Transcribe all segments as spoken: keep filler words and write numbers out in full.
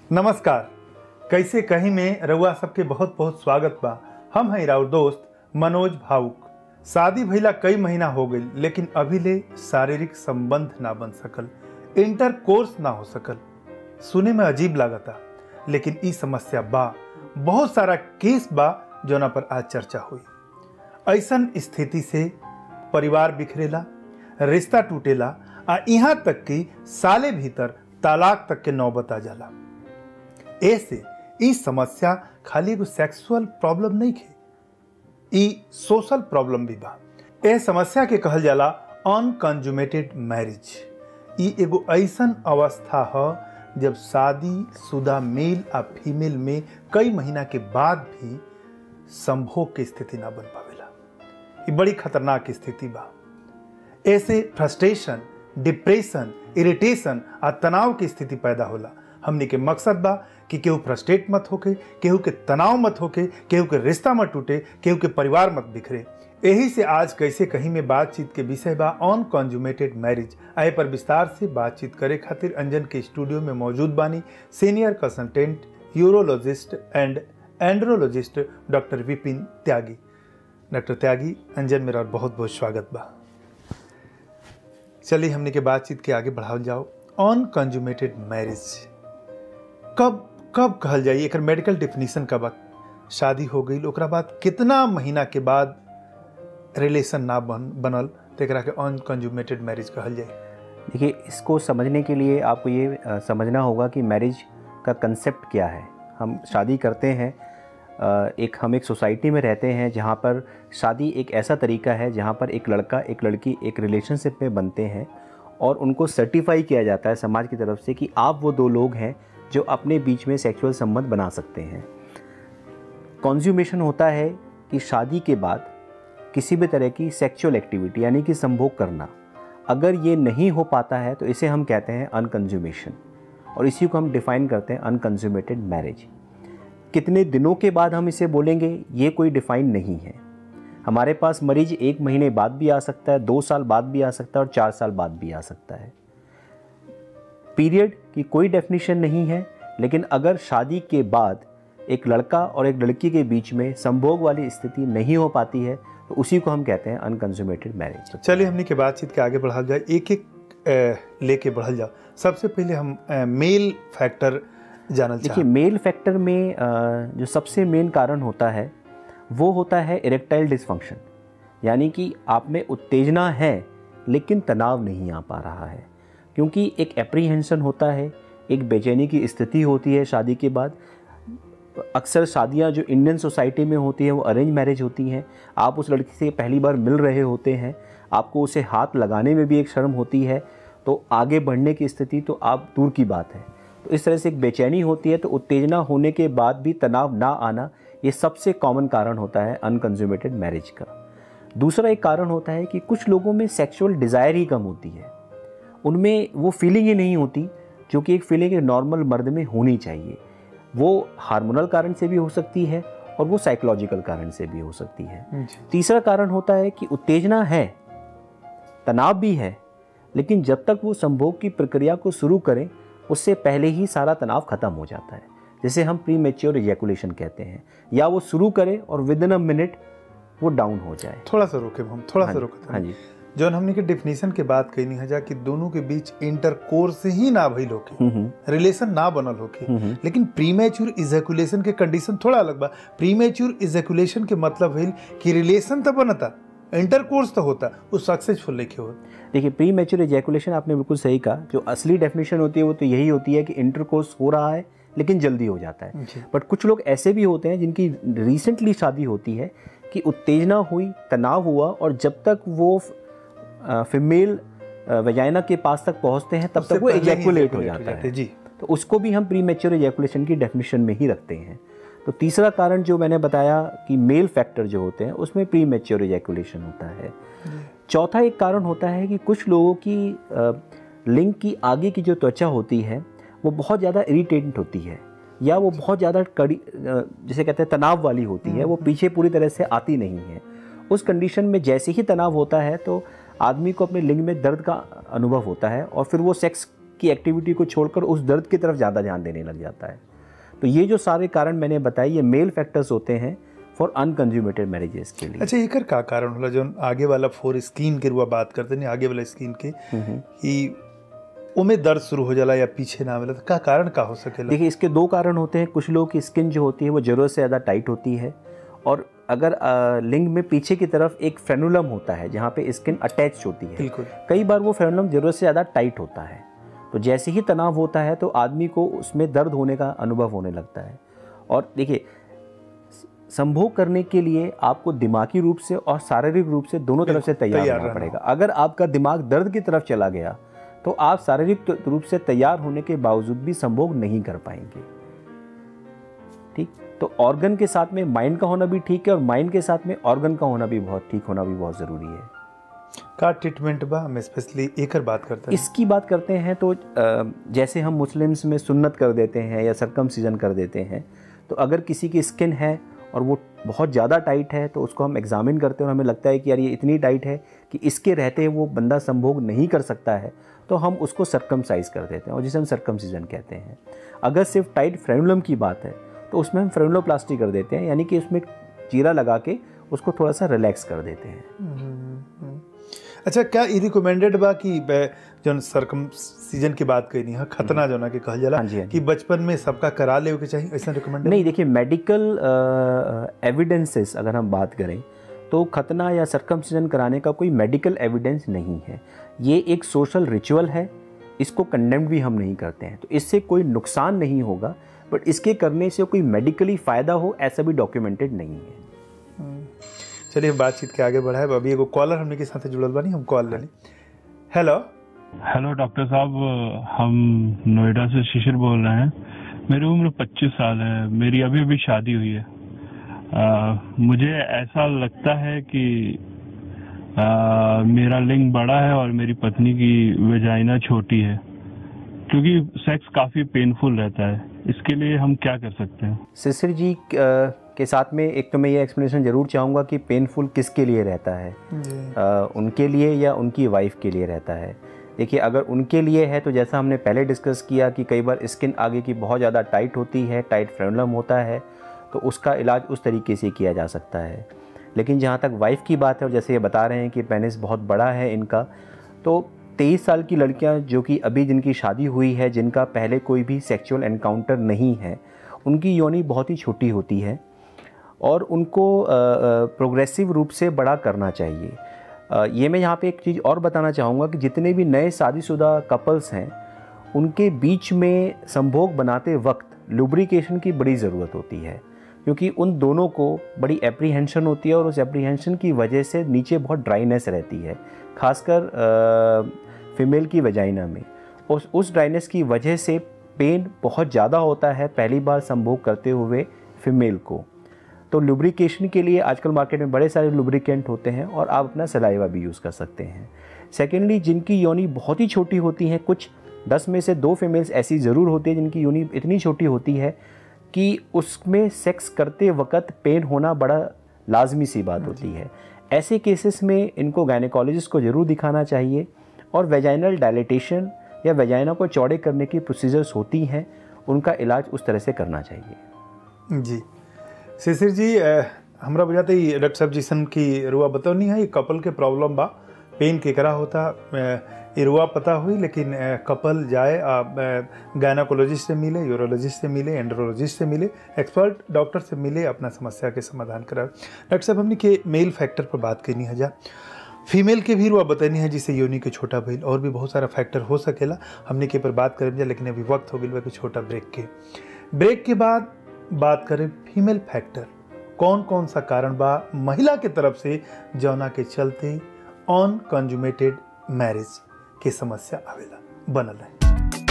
नमस्कार। कैसे कहीं में रउआ सबके बहुत बहुत स्वागत बा। हम हैं राउर दोस्त मनोज भावुक। शादी भइला कई महीना हो गई, लेकिन अभी ले शारीरिक संबंध ना बन सकल, इंटर कोर्स ना हो सकल। सुने में अजीब लागता, लेकिन ई समस्या बा। बहुत सारा केस बा जोना पर आज चर्चा हुई। ऐसन स्थिति से परिवार बिखरेला, रिश्ता टूटेला, आ यहाँ तक कि साले भीतर तालाक तक के नौबत आ जाला। ऐसे ई समस्या खाली एगो सेक्सुअल प्रॉब्लम नहीं है, ई सोशल प्रॉब्लम भी बा। ए समस्या के कहल जाला अनकंजुमेटेड मैरिज। ई एगो ऐसन अवस्था है जब शादी शुदा मेल आ फीमेल में कई महीना के बाद भी संभोग की स्थिति ना बन पावेला। ई बड़ी खतरनाक स्थिति बा। ऐसे फ्रस्ट्रेशन, डिप्रेशन, इरिटेशन आ तनाव की स्थिति पैदा होला। हमने के मकसद बा कि केहू फ्रस्ट्रेट मत होके, केहू के तनाव मत होके, केहू के रिश्ता मत टूटे, केहू के परिवार मत बिखरे। यही से आज कैसे कहीं में बातचीत के विषय बा अनकंजुमेटेड मैरिज। आए पर विस्तार से बातचीत करे खातिर अंजन के स्टूडियो में मौजूद बानी senior consultant urologist and andrologist doctor Vipin Tyagi. Doctor Tyagi, अंजन मेरा बहुत बहुत स्वागत बा। चलिए हमने के बातचीत के आगे बढ़ाओ जाओ। अनकंजुमेटेड मैरिज कब कब कहल जाए, एक मेडिकल डेफिनेशन का बात। शादी हो गई, ओकरा बाद कितना महीना के बाद रिलेशन ना बन बनल तो एकरा के अनकंजुमेटेड मैरिज कहल जाए। देखिए, इसको समझने के लिए आपको ये आ, समझना होगा कि मैरिज का कंसेप्ट क्या है। हम शादी करते हैं, आ, एक हम एक सोसाइटी में रहते हैं जहाँ पर शादी एक ऐसा तरीका है जहाँ पर एक लड़का एक लड़की एक रिलेशनशिप में बनते हैं और उनको सर्टिफाई किया जाता है समाज की तरफ से कि आप वो दो लोग हैं जो अपने बीच में सेक्सुअल संबंध बना सकते हैं। कॉन्ज्यूमेशन होता है कि शादी के बाद किसी भी तरह की सेक्सुअल एक्टिविटी यानी कि संभोग करना, अगर ये नहीं हो पाता है तो इसे हम कहते हैं अनकंज्यूमेशन, और इसी को हम डिफ़ाइन करते हैं अनकंज्यूमेटेड मैरिज। कितने दिनों के बाद हम इसे बोलेंगे ये कोई डिफ़ाइन नहीं है। हमारे पास मरीज एक महीने बाद भी आ सकता है, दो साल बाद भी आ सकता है और चार साल बाद भी आ सकता है। पीरियड की कोई डेफिनेशन नहीं है, लेकिन अगर शादी के बाद एक लड़का और एक लड़की के बीच में संभोग वाली स्थिति नहीं हो पाती है तो उसी को हम कहते हैं अनकंज्यूमेटेड मैरिज। चलिए हमने के बातचीत के आगे बढ़ा जाए, एक एक लेके बढ़ल जाओ। सबसे पहले हम आ, मेल फैक्टर जानल चाहते। देखिए, मेल फैक्टर में आ, जो सबसे मेन कारण होता है वो होता है इरेक्टाइल डिसफंक्शन, यानी कि आप में उत्तेजना है लेकिन तनाव नहीं आ पा रहा है, क्योंकि एक एप्रीहेंशन होता है, एक बेचैनी की स्थिति होती है शादी के बाद। अक्सर शादियां जो इंडियन सोसाइटी में होती है वो अरेंज मैरिज होती हैं। आप उस लड़की से पहली बार मिल रहे होते हैं, आपको उसे हाथ लगाने में भी एक शर्म होती है, तो आगे बढ़ने की स्थिति तो आप दूर की बात है। तो इस तरह से एक बेचैनी होती है, तो उत्तेजना होने के बाद भी तनाव ना आना, ये सबसे कॉमन कारण होता है अनकंज्यूमेटेड मैरिज का। दूसरा एक कारण होता है कि कुछ लोगों में सेक्सुअल डिज़ायर ही कम होती है, उनमें वो फीलिंग ही नहीं होती जो कि एक फीलिंग एक नॉर्मल मर्द में होनी चाहिए। वो हार्मोनल कारण से भी हो सकती है और वो साइकोलॉजिकल कारण से भी हो सकती है। तीसरा कारण होता है कि उत्तेजना है, तनाव भी है, लेकिन जब तक वो संभोग की प्रक्रिया को शुरू करें उससे पहले ही सारा तनाव खत्म हो जाता है, जिसे हम प्री मैच्योर इजैकुलेशन कहते हैं। या वो शुरू करे और विद इन अ मिनट वो डाउन हो जाए। थोड़ा सा रोके हम थोड़ा सा रोके हाँ जी। जो हमने के डेफिनेशन के बात कही नहीं है कि दोनों के बीच इंटरकोर्स ही ना भइल होके, रिलेशन ना बनल होके, लेकिन प्रीमैच्योर इजैकुलेशन के कंडीशन थोड़ा अलग बा। प्रीमैच्योर इजैकुलेशन के मतलब है कि रिलेशन तो बनता, इंटरकोर्स तो होता, वो सक्सेसफुल नहीं होता। देखिए, प्री मैच्योर इजैकुलेशन आपने बिल्कुल सही कहा। जो असली डेफिनेशन होती है वो तो यही होती है कि इंटरकोर्स हो रहा है लेकिन जल्दी हो जाता है। बट कुछ लोग ऐसे भी होते हैं जिनकी रिसेंटली शादी होती है कि उत्तेजना हुई, तनाव हुआ, और जब तक वो फीमेल वजाइना के पास तक पहुंचते हैं तब तक वो इजैकुलेट हो जाता है जी। तो उसको भी हम प्री मैच्योर इजैकुलेशन की डेफिनेशन में ही रखते हैं। तो तीसरा कारण जो मैंने बताया कि मेल फैक्टर जो होते हैं उसमें प्री मैच्योर इजैकुलेशन होता है। चौथा एक कारण होता है कि कुछ लोगों की लिंग की आगे की जो त्वचा होती है वो बहुत ज़्यादा इरिटेटेंट होती है, या वो बहुत ज़्यादा कड़ी जिसे कहते हैं तनाव वाली होती है, वो पीछे पूरी तरह से आती नहीं है। उस कंडीशन में जैसे ही तनाव होता है तो आदमी को अपने लिंग में दर्द का अनुभव होता है और फिर वो सेक्स की एक्टिविटी को छोड़कर उस दर्द की तरफ ज़्यादा ध्यान देने लग जाता है। तो ये जो सारे कारण मैंने बताए ये मेल फैक्टर्स होते हैं फॉर अनकंज्यूमेटेड मैरिजेस के लिए। अच्छा, एकर का कारण होला जो आगे वाला फोर स्किन के रुआ बात करते नहीं, आगे वाला स्किन के कि उमे दर्द शुरू हो जाला या पीछे ना आवेला, तो का कारण का हो सकेला? देखिए, इसके दो कारण होते हैं। कुछ लोगों की स्किन जो होती है वो जरूरत से ज़्यादा टाइट होती है, और अगर आ, लिंग में पीछे की तरफ एक फ्रेनुलम होता है जहाँ पे स्किन अटैच होती है, बिल्कुल, कई बार वो फ्रेनुलम जरूरत से ज़्यादा टाइट होता है, तो जैसे ही तनाव होता है तो आदमी को उसमें दर्द होने का अनुभव होने लगता है। और देखिए, संभोग करने के लिए आपको दिमागी रूप से और शारीरिक रूप से दोनों तरफ से तैयार रहना पड़ेगा। अगर आपका दिमाग दर्द की तरफ चला गया तो आप शारीरिक रूप से तैयार होने के बावजूद भी संभोग नहीं कर पाएंगे। ठीक, तो ऑर्गन के साथ में माइंड का होना भी ठीक है, और माइंड के साथ में ऑर्गन का होना भी बहुत ठीक होना भी बहुत ज़रूरी है। का ट्रीटमेंट बा, हम स्पेशली एकर बात करते हैं। इसकी बात करते हैं तो जैसे हम मुस्लिम्स में सुन्नत कर देते हैं या सरकमसिजन कर देते हैं, तो अगर किसी की स्किन है और वो बहुत ज़्यादा टाइट है तो उसको हम एग्जामिन करते हैं और हमें लगता है कि यार ये इतनी टाइट है कि इसके रहते वो बंदा संभोग नहीं कर सकता है, तो हम उसको सरकमसाइज कर देते हैं, और जिसे हम सरकमसिजन कहते हैं। अगर सिर्फ टाइट फ्रेनुलम की बात है तो उसमें हम फ्रेनुलोप्लास्टी कर देते हैं, यानी कि उसमें चीरा लगा के उसको थोड़ा सा रिलैक्स कर देते हैं। अच्छा, क्या ये रिकमेंडेड बा कि जो सर्कमसिजन की बात कही है, खतना जो ना कि कहल जाला कि बचपन में सबका करा ले के चाहिए, ऐसा रिकमेंडेड नहीं? देखिए, मेडिकल एविडेंसेस अगर हम बात करें तो खतना या सर्कमसिजन कराने का कोई मेडिकल एविडेंस नहीं है। ये एक सोशल रिचुअल है, इसको कंडेम भी हम नहीं करते हैं, तो इससे कोई नुकसान नहीं होगा, बट इसके करने से कोई मेडिकली फ़ायदा हो ऐसा भी डॉक्यूमेंटेड नहीं है। चलिए बातचीत के आगे बढ़ाए। अभी एगो कॉलर हमने के साथ जुड़ल बानी, हम कॉल लेनी। हेलो हेलो डॉक्टर साहब, हम नोएडा से शिशिर बोल रहे हैं। मेरी उम्र पच्चीस साल है, मेरी अभी अभी शादी हुई है। आ, मुझे ऐसा लगता है कि आ, मेरा लिंग बड़ा है और मेरी पत्नी की वेजाइना छोटी है, क्योंकि सेक्स काफ़ी पेनफुल रहता है। इसके लिए हम क्या कर सकते हैं? शिशिर जी के साथ में एक तो मैं ये एक्सप्लेनेशन ज़रूर चाहूँगा कि पेनफुल किसके लिए रहता है, आ, उनके लिए या उनकी वाइफ के लिए रहता है। देखिए, अगर उनके लिए है तो जैसा हमने पहले डिस्कस किया कि कई बार स्किन आगे की बहुत ज़्यादा टाइट होती है, टाइट फ्रेनुलम होता है, तो उसका इलाज उस तरीके से किया जा सकता है। लेकिन जहाँ तक वाइफ की बात है, और जैसे ये बता रहे हैं कि पेनिस बहुत बड़ा है इनका, तो तेईस साल की लड़कियाँ जो कि अभी जिनकी शादी हुई है, जिनका पहले कोई भी सेक्सुअल एनकाउंटर नहीं है, उनकी योनि बहुत ही छोटी होती है और उनको प्रोग्रेसिव रूप से बड़ा करना चाहिए। आ, ये मैं यहाँ पे एक चीज़ और बताना चाहूँगा कि जितने भी नए शादीशुदा कपल्स हैं, उनके बीच में संभोग बनाते वक्त लुब्रिकेशन की बड़ी ज़रूरत होती है, क्योंकि उन दोनों को बड़ी एप्रीहेंशन होती है और उस एप्रीहेंशन की वजह से नीचे बहुत ड्राइनेस रहती है, खासकर फीमेल की वजाइना में। उस उस ड्राइनेस की वजह से पेन बहुत ज़्यादा होता है पहली बार संभोग करते हुए फीमेल को। तो लुब्रिकेशन के लिए आजकल मार्केट में बड़े सारे लुब्रिकेंट होते हैं और आप अपना सलाइवा भी यूज़ कर सकते हैं। सेकेंडली, जिनकी योनि बहुत ही छोटी होती हैं, कुछ दस में से दो फीमेल्स ऐसी ज़रूर होती है जिनकी योनि इतनी छोटी होती है कि उसमें सेक्स करते वक्त पेन होना बड़ा लाजमी सी बात होती है। ऐसे केसेस में इनको गायनेकोलॉजिस्ट को ज़रूर दिखाना चाहिए, और वेजाइनल डायलेटेशन या वेजाइना को चौड़े करने की प्रोसीजर्स होती हैं, उनका इलाज उस तरह से करना चाहिए। जी शिशिर जी, हमरा बुझाते ही डॉक्टर साहब जिसन की रुआ बताओ नहीं है, कपल के प्रॉब्लम बा, पेन केकरा होता ये रुआ पता हुई, लेकिन कपल जाए गायनाकोलॉजिस्ट से मिले, यूरोलॉजिस्ट से मिले, एंड्रोलॉजिस्ट से मिले, एक्सपर्ट डॉक्टर से मिले, अपना समस्या के समाधान कराए। डॉक्टर साहब, हमने के मेल फैक्टर पर बात करनी है, जा फीमेल के भी रुआ बतानी है जिसे योनि के छोटा भइल, और भी बहुत सारा फैक्टर हो सकेला, हमने के पर बात करें जा, लेकिन अभी वक्त हो गया कि छोटा ब्रेक के ब्रेक के बाद बात करें फीमेल फैक्टर, कौन कौन सा कारण बा महिला के तरफ से जौना के चलते अनकंजुमेटेड मैरिज की समस्या आवेला। बनल है।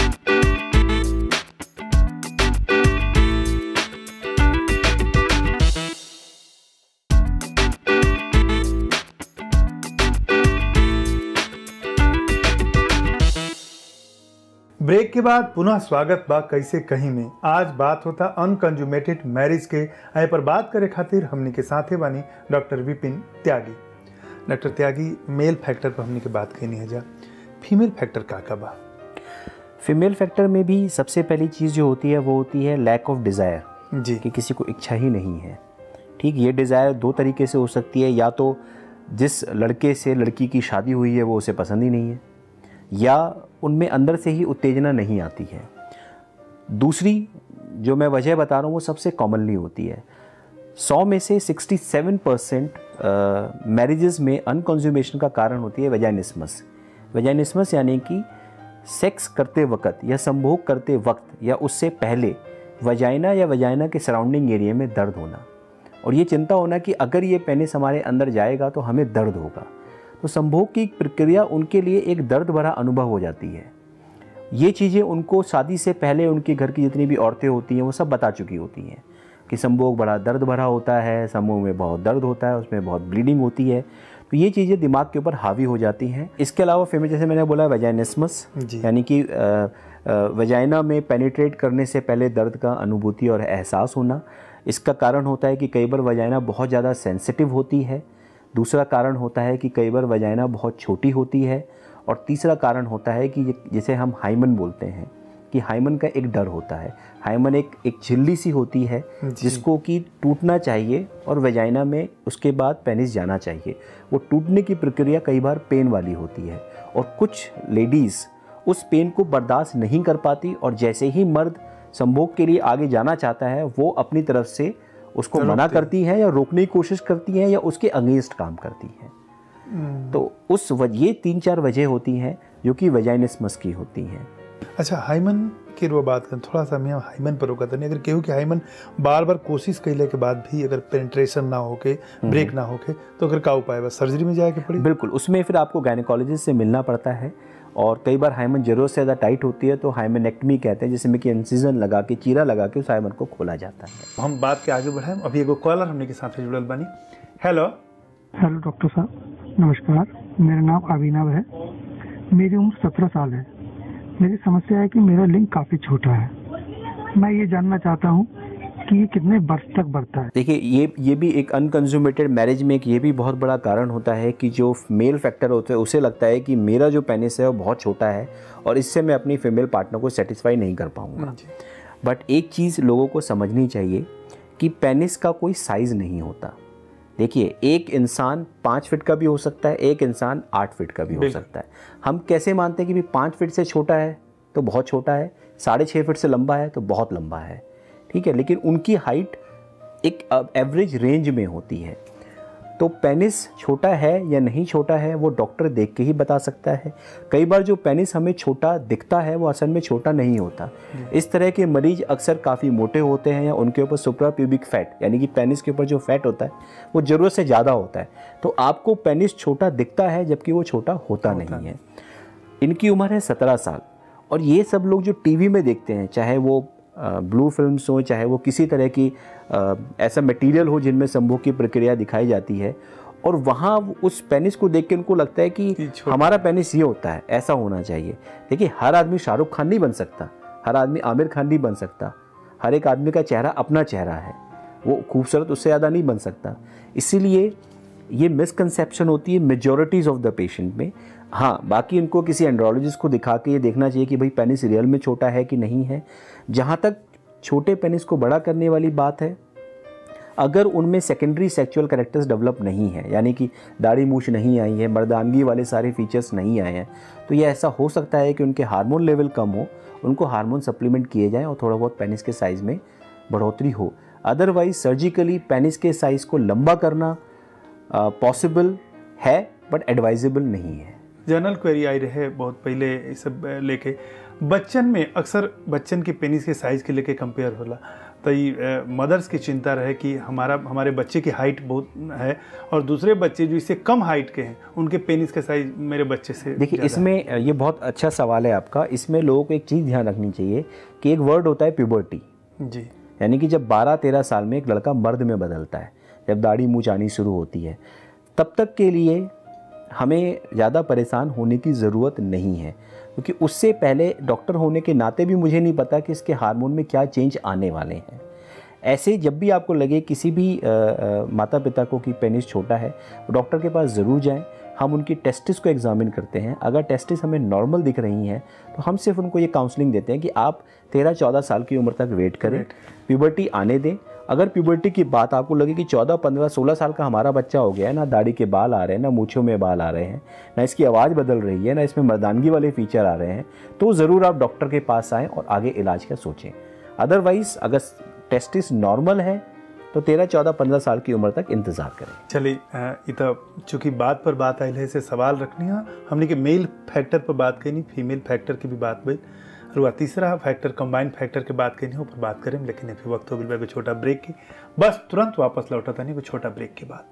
ब्रेक के बाद पुनः स्वागत बा कैसे कहीं में। आज बात होता अनकंजुमेटेड मैरिज के, आए पर बात करे खातिर हमने के साथ ही बानी doctor Vipin Tyagi. Doctor Tyagi, male factor पर हमने के बात कहनी है, जा फीमेल फैक्टर का का बा? फीमेल फैक्टर में भी सबसे पहली चीज़ जो होती है वो होती है लैक ऑफ डिज़ायर, जी, कि किसी को इच्छा ही नहीं है। ठीक, ये डिज़ायर दो तरीके से हो सकती है, या तो जिस लड़के से लड़की की शादी हुई है वो उसे पसंद ही नहीं है, या उनमें अंदर से ही उत्तेजना नहीं आती है। दूसरी जो मैं वजह बता रहा हूँ वो सबसे कॉमनली होती है। सौ में से सड़सठ परसेंट मैरिजेस में अनकंज्यूमेशन का कारण होती है वेजाइनिस्मस। वेजाइनिस्मस यानी कि सेक्स करते वक्त या संभोग करते वक्त या उससे पहले वजाइना या वजाइना के सराउंडिंग एरिया में दर्द होना, और ये चिंता होना कि अगर ये पेनिस हमारे अंदर जाएगा तो हमें दर्द होगा। तो संभोग की प्रक्रिया उनके लिए एक दर्द भरा अनुभव हो जाती है। ये चीज़ें उनको शादी से पहले उनके घर की जितनी भी औरतें होती हैं वो सब बता चुकी होती हैं कि संभोग बड़ा दर्द भरा होता है, संभोग में बहुत दर्द होता है, उसमें बहुत ब्लीडिंग होती है। तो ये चीज़ें दिमाग के ऊपर हावी हो जाती हैं। इसके अलावा फीमेल, जैसे मैंने बोला, वेजाइनिस्मस यानी कि वजाइना में पेनिट्रेट करने से पहले दर्द का अनुभूति और एहसास होना। इसका कारण होता है कि कई बार वजाइना बहुत ज़्यादा सेंसिटिव होती है। दूसरा कारण होता है कि कई बार वजाइना बहुत छोटी होती है। और तीसरा कारण होता है कि जिसे हम हाइमन बोलते हैं, कि हाइमन का एक डर होता है। हाइमन एक एक झिल्ली सी होती है जिसको कि टूटना चाहिए और वजाइना में उसके बाद पेनिस जाना चाहिए। वो टूटने की प्रक्रिया कई बार पेन वाली होती है, और कुछ लेडीज़ उस पेन को बर्दाश्त नहीं कर पाती, और जैसे ही मर्द संभोग के लिए आगे जाना चाहता है वो अपनी तरफ से उसको मना करती है या रोकने की कोशिश करती है या उसके अगेंस्ट काम करती है। तो उस वजह, ये तीन चार वजह होती हैं जो कि वेजाइनिस्मस की होती हैं। अच्छा, हाइमन की रो बात करें थोड़ा सा, मैं हाइमन पर रोका था नहीं। अगर केहू के हाइमन बार बार कोशिश कैले के बाद भी अगर पेनिट्रेशन ना होके, ब्रेक ना होके, तो अगर का उपाय बस सर्जरी में जाए के पड़ी? बिल्कुल, उसमें फिर आपको गायनेकोलॉजिस्ट से मिलना पड़ता है, और कई बार हाइमन जरूरत से ज़्यादा टाइट होती है तो हाइमेनेक्टमी कहते हैं, जिसमें कि इंसिजन लगा के, चीरा लगा के उस हाइमन को खोला जाता है। हम बात के आगे बढ़ाएं। अभी एगो कॉलर हमने के साथ जुड़ल बानी। हेलो हेलो डॉक्टर साहब, नमस्कार। मेरा नाम अभिनव है, मेरी उम्र सत्रह साल है। मेरी समस्या है कि मेरा लिंग काफ़ी छोटा है। मैं ये जानना चाहता हूँ कि ये कितने वर्ष तक बढ़ता है। देखिए, ये ये भी एक अनकंज्यूमेटेड मैरिज में एक ये भी बहुत बड़ा कारण होता है कि जो मेल फैक्टर होता है उसे लगता है कि मेरा जो पेनिस है वो बहुत छोटा है और इससे मैं अपनी फीमेल पार्टनर को सेटिस्फाई नहीं कर पाऊँगा। बट एक चीज़ लोगों को समझनी चाहिए कि पेनिस का कोई साइज़ नहीं होता। देखिए, एक इंसान पाँच फिट का भी हो सकता है, एक इंसान आठ फिट का भी हो सकता है। हम कैसे मानते हैं कि भी पाँच फिट से छोटा है तो बहुत छोटा है, साढ़े छः फिट से लंबा है तो बहुत लंबा है, ठीक है। लेकिन उनकी हाइट एक एवरेज रेंज में होती है। तो पेनिस छोटा है या नहीं छोटा है वो डॉक्टर देख के ही बता सकता है। कई बार जो पेनिस हमें छोटा दिखता है वो असल में छोटा नहीं होता। इस तरह के मरीज अक्सर काफ़ी मोटे होते हैं या उनके ऊपर सुप्रा प्यूबिक फैट यानी कि पेनिस के ऊपर जो फैट होता है वो ज़रूरत से ज़्यादा होता है। तो आपको पेनिस छोटा दिखता है जबकि वो छोटा होता, होता नहीं है। इनकी उम्र है सत्रह साल और ये सब लोग जो टीवी में देखते हैं, चाहे वो ब्लू फिल्म्स हो, चाहे वो किसी तरह की आ, ऐसा मटेरियल हो जिनमें संभोग की प्रक्रिया दिखाई जाती है, और वहाँ उस पेनिस को देख के उनको लगता है कि हमारा पेनिस ये होता है, ऐसा होना चाहिए। देखिए, हर आदमी शाहरुख खान नहीं बन सकता, हर आदमी आमिर खान नहीं बन सकता। हर एक आदमी का चेहरा अपना चेहरा है, वो खूबसूरत उससे ज़्यादा नहीं बन सकता। इसीलिए ये मिसकंसेप्शन होती है मेजॉरिटीज़ ऑफ द पेशेंट में। हाँ, बाकी इनको किसी एंड्रोलॉजिस्ट को दिखा के ये देखना चाहिए कि भाई पेनिस रियल में छोटा है कि नहीं है। जहाँ तक छोटे पेनिस को बड़ा करने वाली बात है, अगर उनमें सेकेंडरी सेक्सुअल कैरेक्टर्स डेवलप नहीं है, यानी कि दाढ़ी मूछ नहीं आई है, मर्दानगी वाले सारे फीचर्स नहीं आए हैं, तो ये ऐसा हो सकता है कि उनके हार्मोन लेवल कम हो, उनको हार्मोन सप्लीमेंट किए जाएँ और थोड़ा बहुत पेनिस के साइज़ में बढ़ोतरी हो। अदरवाइज सर्जिकली पेनिस के साइज़ को लंबा करना पॉसिबल uh, है बट एडवाइजेबल नहीं है। जनरल क्वेरी आई रहे बहुत पहले ये सब लेके, बच्चन में अक्सर बच्चन के पेनिस के साइज़ के लेके कंपेयर होला, तो ये मदर्स की चिंता रहे कि हमारा हमारे बच्चे की हाइट बहुत है और दूसरे बच्चे जो इससे कम हाइट के हैं उनके पेनिस का साइज़ मेरे बच्चे से। देखिए, इसमें ये बहुत अच्छा सवाल है आपका। इसमें लोगों को एक चीज़ ध्यान रखनी चाहिए कि एक वर्ड होता है प्यूबर्टी जी, यानी कि जब बारह तेरह साल में एक लड़का मर्द में बदलता है, जब दाढ़ी मूंछ आनी शुरू होती है, तब तक के लिए हमें ज़्यादा परेशान होने की ज़रूरत नहीं है, क्योंकि उससे पहले डॉक्टर होने के नाते भी मुझे नहीं पता कि इसके हार्मोन में क्या चेंज आने वाले हैं। ऐसे जब भी आपको लगे किसी भी आ, आ, माता पिता को कि पेनिस छोटा है, डॉक्टर के पास ज़रूर जाएं। हम उनकी टेस्टिस को एग्जामिन करते हैं। अगर टेस्टिस हमें नॉर्मल दिख रही हैं तो हम सिर्फ उनको ये काउंसलिंग देते हैं कि आप तेरह चौदह साल की उम्र तक वेट करें, प्यूबर्टी आने दें। अगर प्यूबर्टी की बात आपको लगे कि चौदह पंद्रह सोलह साल का हमारा बच्चा हो गया है, ना दाढ़ी के बाल आ रहे हैं, ना मूँछों में बाल आ रहे हैं, ना इसकी आवाज़ बदल रही है, ना इसमें मर्दानगी वाले फीचर आ रहे हैं, तो ज़रूर आप डॉक्टर के पास आएँ और आगे इलाज का सोचें। अदरवाइज़ अगर टेस्टिस नॉर्मल है तो तेरह चौदह पंद्रह साल की उम्र तक इंतज़ार करें। चलिए, इतना चूँकि बात पर बात आई है, से सवाल रखनी है हमने कि मेल फैक्टर पर बात करनी, फीमेल फैक्टर की भी बात हुई, और तीसरा फैक्टर कंबाइंड फैक्टर की बात करनी है, ऊपर बात करें। लेकिन अभी वक्त हो गया छोटा ब्रेक की, बस तुरंत वापस लौटा था नहीं कोई छोटा ब्रेक के बाद।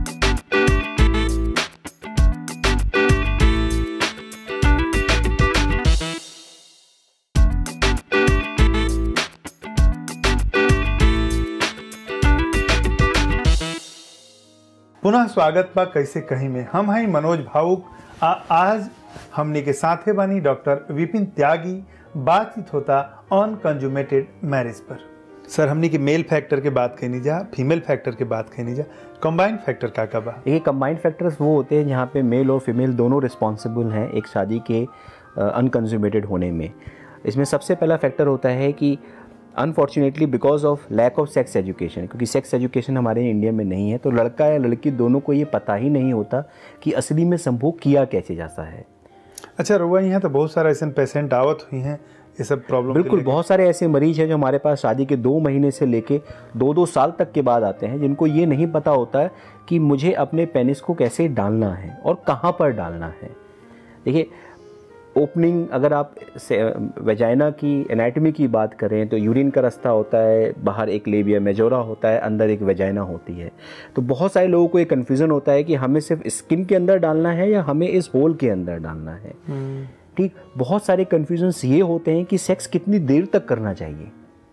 पुनः स्वागत बा कैसे कहीं में। हम हैं मनोज भावुक। आ, आज हमने के साथे बानी डॉक्टर विपिन त्यागी। बातचीत होता अनकंजुमेटेड मैरिज पर। सर, हमने की मेल फैक्टर के बात कहनी जा, फीमेल फैक्टर के बात कहनी जा, कंबाइंड फैक्टर का का बा? ये कंबाइंड फैक्टर्स वो होते हैं जहाँ पे मेल और फीमेल दोनों रिस्पॉन्सिबल हैं एक शादी के अनकंजुमेटेड uh, होने में। इसमें सबसे पहला फैक्टर होता है कि unfortunately because of lack of sex education, क्योंकि सेक्स एजुकेशन हमारे इंडिया में नहीं है, तो लड़का या लड़की दोनों को ये पता ही नहीं होता कि असली में संभोग किया कैसे जाता है। अच्छा रुआ, यहाँ तो बहुत सारा ऐसे पेशेंट आवत हुई हैं ये सब प्रॉब्लम। बिल्कुल, बहुत सारे ऐसे मरीज हैं जो हमारे पास शादी के दो महीने से लेके दो दो साल तक के बाद आते हैं, जिनको ये नहीं पता होता है कि मुझे अपने पेनिस को कैसे डालना है और कहाँ पर डालना है। देखिए, ओपनिंग अगर आप वेजाइना की एनाटॉमी की बात करें तो यूरिन का रास्ता होता है, बाहर एक लेबिया मेजोरा होता है, अंदर एक वेजाइना होती है। तो बहुत सारे लोगों को ये कन्फ्यूज़न होता है कि हमें सिर्फ स्किन के अंदर डालना है या हमें इस होल के अंदर डालना है। ठीक, बहुत सारे कन्फ्यूजन्स ये होते हैं कि सेक्स कितनी देर तक करना चाहिए,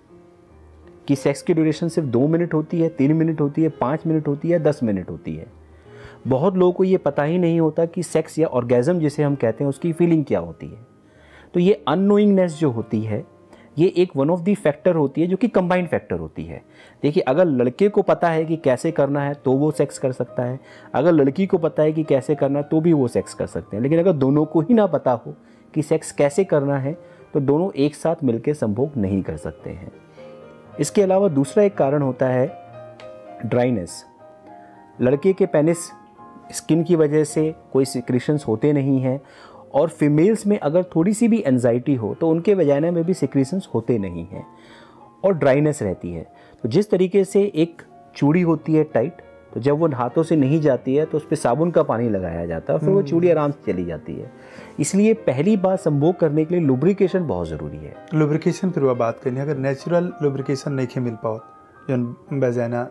कि सेक्स की ड्यूरेशन सिर्फ दो मिनट होती है, तीन मिनट होती है, पाँच मिनट होती है, दस मिनट होती है। बहुत लोगों को ये पता ही नहीं होता कि सेक्स या ऑर्गेज़म जिसे हम कहते हैं उसकी फीलिंग क्या होती है। तो ये अननोइंगनेस जो होती है ये एक वन ऑफ दी फैक्टर होती है जो कि कंबाइंड फैक्टर होती है। देखिए, अगर लड़के को पता है कि कैसे करना है तो वो सेक्स कर सकता है, अगर लड़की को पता है कि कैसे करना है तो भी वो सेक्स कर सकते हैं। लेकिन अगर दोनों को ही ना पता हो कि सेक्स कैसे करना है तो दोनों एक साथ मिलकर संभोग नहीं कर सकते हैं। इसके अलावा दूसरा एक कारण होता है ड्राइनेस। लड़के के पेनिस स्किन की वजह से कोई सिक्रीशंस होते नहीं हैं, और फीमेल्स में अगर थोड़ी सी भी एंजाइटी हो तो उनके वजाइना में भी सिक्रीशंस होते नहीं हैं और ड्राइनेस रहती है। तो जिस तरीके से एक चूड़ी होती है टाइट, तो जब वो हाथों से नहीं जाती है तो उस पर साबुन का पानी लगाया जाता है, फिर वो चूड़ी आराम से चली जाती है। इसलिए पहली बार संभोग करने के लिए लुब्रिकेशन बहुत ज़रूरी है। लुब्रिकेशन फिर वो बात करनी, अगर नेचुरल लुब्रिकेशन नहीं के मिल पाओ, जो वेजाइना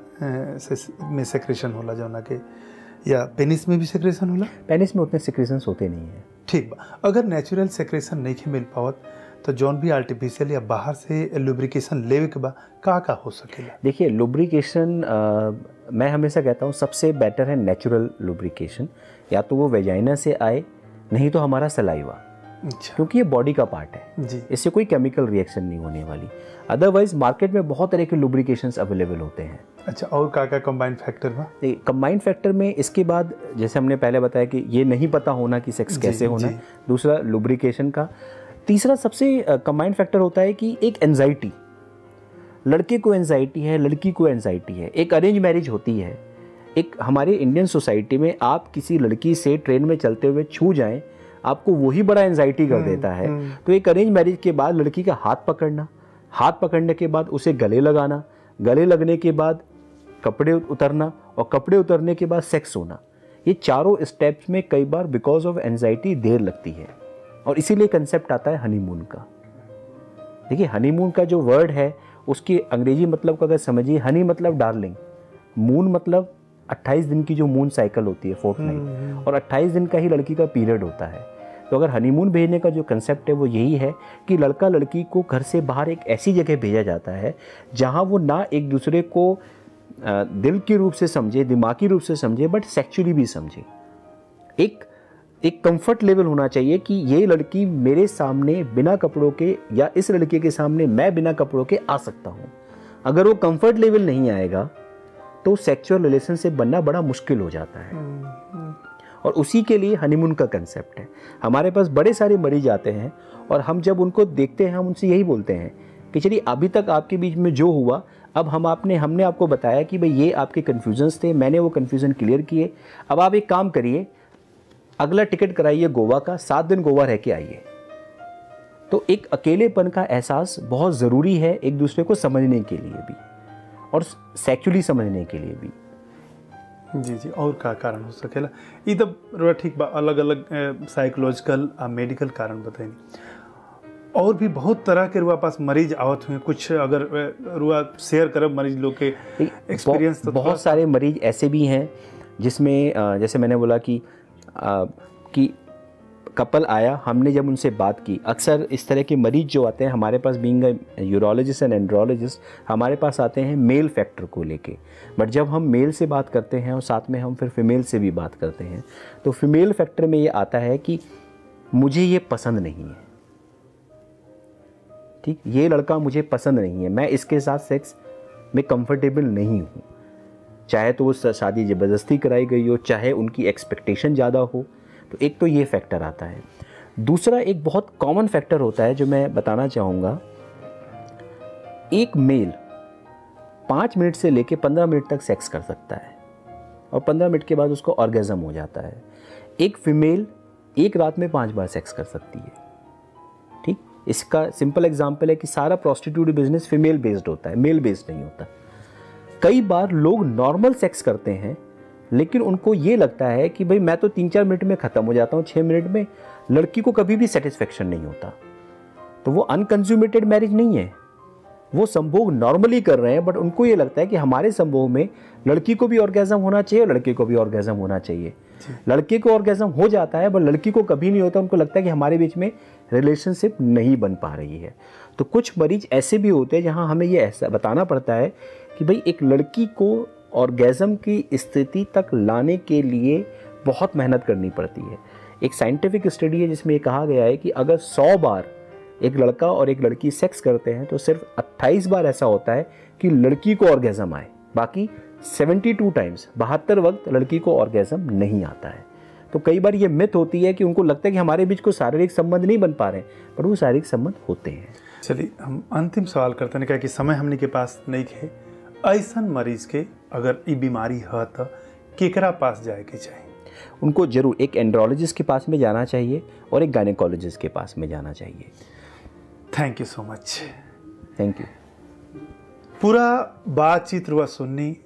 में सेक्रेशन होला जो ना के, या पेनिस में भी सेक्रेशन होला? पेनिस में उतने सेक्रेशंस होते नहीं हैं। ठीक बा, अगर नेचुरल सेक्रेशन नहीं के मिल पावत तो जौन भी आर्टिफिशियल या बाहर से लुब्रिकेशन लेवे के बा का का हो सकेला? देखिए, लुब्रिकेशन मैं हमेशा कहता हूँ सबसे बेटर है नेचुरल लुब्रिकेशन। या तो वो वेजाइना से आए, नहीं तो हमारा सलाइवा, क्योंकि ये बॉडी का पार्ट है जी, इससे कोई केमिकल रिएक्शन नहीं होने वाली। अदरवाइज मार्केट में बहुत तरह के लुब्रिकेशंस अवेलेबल होते हैं। अच्छा, और का का कंबाइंड फैक्टर में? कंबाइंड फैक्टर में इसके बाद जैसे हमने पहले बताया कि ये नहीं पता होना कि सेक्स कैसे होना है, दूसरा लुब्रिकेशन का, तीसरा सबसे कंबाइंड फैक्टर होता है कि एक एंजाइटी। लड़के को एंजाइटी है, लड़की को एंजाइटी है। एक अरेंज मैरिज होती है, एक हमारे इंडियन सोसाइटी में आप किसी लड़की से ट्रेन में चलते हुए छू जाएं, आपको वही बड़ा एंजाइटी कर देता है। तो एक अरेंज मैरिज के बाद लड़की का हाथ पकड़ना, हाथ पकड़ने के बाद उसे गले लगाना, गले लगने के बाद कपड़े उतरना, और कपड़े उतरने के बाद सेक्स होना, ये चारों स्टेप्स में कई बार बिकॉज ऑफ एंजाइटी देर लगती है। और इसीलिए कंसेप्ट आता है हनीमून का। देखिए, हनीमून का जो वर्ड है उसकी अंग्रेजी मतलब का अगर समझिए, हनी मतलब डार्लिंग, मून मतलब अट्ठाईस दिन की जो मून साइकिल होती है, फोर्थ नाइट, और अट्ठाईस दिन का ही लड़की का पीरियड होता है। तो अगर हनीमून भेजने का जो कंसेप्ट है वो यही है कि लड़का लड़की को घर से बाहर एक ऐसी जगह भेजा जाता है जहां वो ना एक दूसरे को दिल के रूप से समझे, दिमागी रूप से समझे, बट सेक्सुअली भी समझे। एक एक कंफर्ट लेवल होना चाहिए कि ये लड़की मेरे सामने बिना कपड़ों के, या इस लड़के के सामने मैं बिना कपड़ों के आ सकता हूँ। अगर वो कंफर्ट लेवल नहीं आएगा तो सेक्सुअल रिलेशनशिप बनना बड़ा मुश्किल हो जाता है। और उसी के लिए हनीमून का कंसेप्ट है। हमारे पास बड़े सारे मरीज आते हैं और हम जब उनको देखते हैं हम उनसे यही बोलते हैं कि चलिए अभी तक आपके बीच में जो हुआ, अब हम आपने हमने आपको बताया कि भाई ये आपके कन्फ्यूजन्स थे, मैंने वो कन्फ्यूज़न क्लियर किए। अब आप एक काम करिए, अगला टिकट कराइए गोवा का, सात दिन गोवा रह के आइए। तो एक अकेलेपन का एहसास बहुत ज़रूरी है एक दूसरे को समझने के लिए भी और सेक्चुअली समझने के लिए भी। जी जी, और का कारण हो सकेला ये तो रुआ ठीक बा, अलग अलग साइकोलॉजिकल आ मेडिकल कारण बताइए। और भी बहुत तरह के रुआ पास मरीज आवत हुए, कुछ अगर रुआ शेयर करब मरीज लोग के एक्सपीरियंस। तो बहुत सारे मरीज ऐसे भी हैं जिसमें जैसे मैंने बोला कि आ, कि कपल आया, हमने जब उनसे बात की, अक्सर इस तरह के मरीज जो आते हैं हमारे पास, being a urologist and andrologist, हमारे पास आते हैं मेल फैक्टर को लेके। बट जब हम मेल से बात करते हैं और साथ में हम फिर फीमेल से भी बात करते हैं, तो फीमेल फैक्टर में ये आता है कि मुझे ये पसंद नहीं है, ठीक, ये लड़का मुझे पसंद नहीं है, मैं इसके साथ सेक्स में कंफर्टेबल नहीं हूँ। चाहे तो वो शादी ज़बरदस्ती कराई गई हो, चाहे उनकी एक्सपेक्टेशन ज़्यादा हो, तो एक तो ये फैक्टर आता है। दूसरा एक बहुत कॉमन फैक्टर होता है जो मैं बताना चाहूँगा, एक मेल पाँच मिनट से लेके पंद्रह मिनट तक सेक्स कर सकता है और पंद्रह मिनट के बाद उसको ऑर्गेज़म हो जाता है। एक फीमेल एक रात में पाँच बार सेक्स कर सकती है, ठीक। इसका सिंपल एग्जांपल है कि सारा प्रोस्टिट्यूट बिजनेस फीमेल बेस्ड होता है, मेल बेस्ड नहीं होता। कई बार लोग नॉर्मल सेक्स करते हैं लेकिन उनको ये लगता है कि भाई मैं तो तीन चार मिनट में ख़त्म हो जाता हूँ, छः मिनट में, लड़की को कभी भी सेटिस्फेक्शन नहीं होता। तो वो अनकंज्यूमेटेड मैरिज नहीं है, वो संभोग नॉर्मली कर रहे हैं, बट उनको ये लगता है कि हमारे संभोग में लड़की को भी ऑर्गेज़म होना चाहिए और लड़के को भी ऑर्गेज़म होना चाहिए। लड़के को ऑर्गेज़म हो जाता है बट लड़की को कभी नहीं होता, उनको लगता है कि हमारे बीच में रिलेशनशिप नहीं बन पा रही है। तो कुछ मरीज ऐसे भी होते हैं जहाँ हमें ये ऐसा बताना पड़ता है कि भाई एक लड़की को ऑर्गेज़म की स्थिति तक लाने के लिए बहुत मेहनत करनी पड़ती है। एक साइंटिफिक स्टडी है जिसमें ये कहा गया है कि अगर सौ बार एक लड़का और एक लड़की सेक्स करते हैं तो सिर्फ अट्ठाईस बार ऐसा होता है कि लड़की को ऑर्गेज़म आए, बाकी बहत्तर टाइम्स, बहत्तर वक्त लड़की को ऑर्गेज़म नहीं आता है। तो कई बार ये मिथ होती है कि उनको लगता है कि हमारे बीच कोई शारीरिक संबंध नहीं बन पा रहे, पर वो शारीरिक संबंध होते हैं। चलिए हम अंतिम सवाल करते हैं, क्या कि समय हमने के पास नहीं है। ऐसन मरीज के अगर ये बीमारी है तो केकरा पास जाए के चाहिए? उनको जरूर एक एंड्रोलॉजिस्ट के पास में जाना चाहिए और एक गायनेकोलॉजिस्ट के पास में जाना चाहिए। Thank you so much. Thank you. पूरा बातचीत रुआ सुननी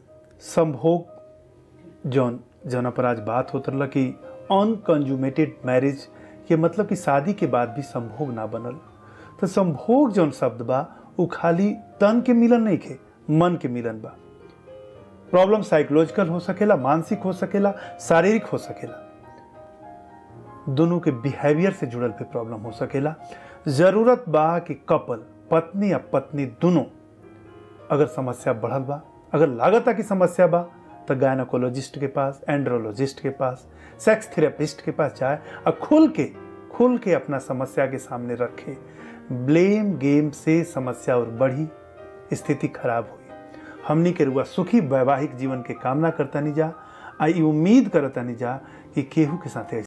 संभोग जौन जौना पर आज बात होत रहा कि अनकंज्यूमेटेड मैरिज के मतलब कि शादी के बाद भी संभोग ना बनल। तो संभोग जौन शब्द बा वो खाली तन के मिलन नहीं खे, मन के मिलन बा। प्रॉब्लम साइकोलॉजिकल हो सकेला, मानसिक हो सकेला, शारीरिक हो सकेला, दोनों के बिहेवियर से जुड़ल पे प्रॉब्लम हो सकेला। जरूरत बा कि कपल, पत्नी या पत्नी दोनों, अगर समस्या बढ़ल बा, अगर लागत की समस्या बा, तो गायनेकोलॉजिस्ट के पास, एंड्रोलॉजिस्ट के पास, सेक्स थेरेपिस्ट के पास जाए और खुल के खुल के अपना समस्या के सामने रखे। ब्लेम गेम से समस्या और बढ़ी, स्थिति खराब हुई। हमनी के रुआ सुखी वैवाहिक जीवन के कामना करता नहीं जा, आई उम्मीद करता नहीं जा कि केहू के साथ